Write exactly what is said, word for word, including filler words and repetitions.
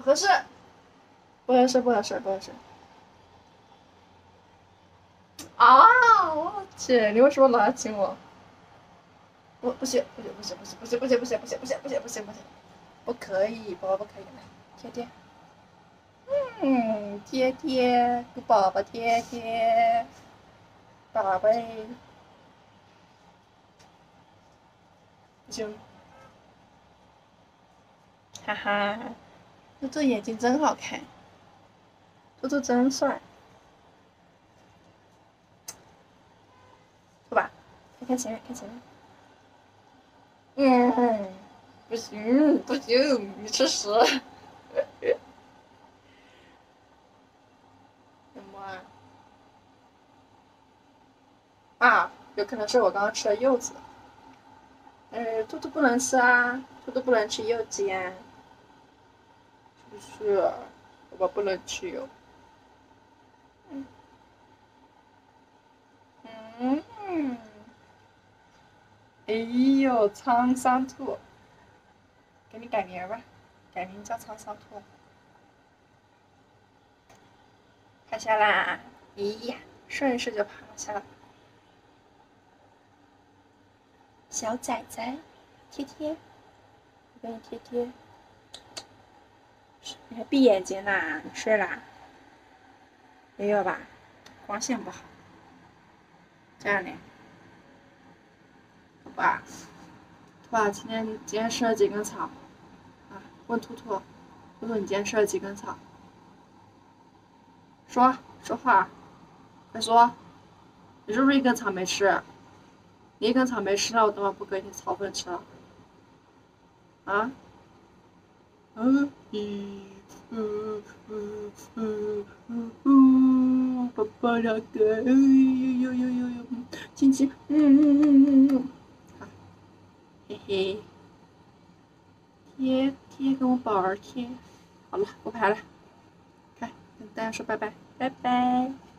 不合适，不合适，不合适，不合适。啊！我去，你为什么拿亲我？不，不行，不行，不行，不行，不行，不行，不行，不行，不行，不行，不行，不行，不可以，宝宝不可以，来，贴贴。嗯，贴贴，给宝宝贴贴，宝贝。不行，哈哈，兔兔眼睛真好看，兔兔真帅，是吧？看看前面，看前面。嗯，不行，不行，你吃屎！什么啊？啊，有可能是我刚刚吃了柚子。呃，兔兔不能吃啊，兔兔不能吃柚子呀。是不是啊？宝宝不能吃柚。嗯嗯。哎呦，沧桑兔，给你改名吧，改名叫沧桑兔。趴下啦！咦呀，顺势就趴下了。小崽崽，贴贴，我给你贴贴。你还闭眼睛呢？你睡啦？没有吧？光线不好。这样呢？好吧。兔爸今天今天吃了几根草？啊，问兔兔，兔兔你今天吃了几根草？说说话，快说，你是不是一根草没吃？你一根草没吃了，我等会不给你草粉吃了。啊？嗯，一，嗯嗯嗯嗯嗯，爸爸那个，哎呦呦呦呦呦，亲亲，嗯嗯嗯嗯嗯，好，嘿嘿，贴贴，跟我宝儿贴，好了，不拍了，看跟大家说拜拜，拜拜。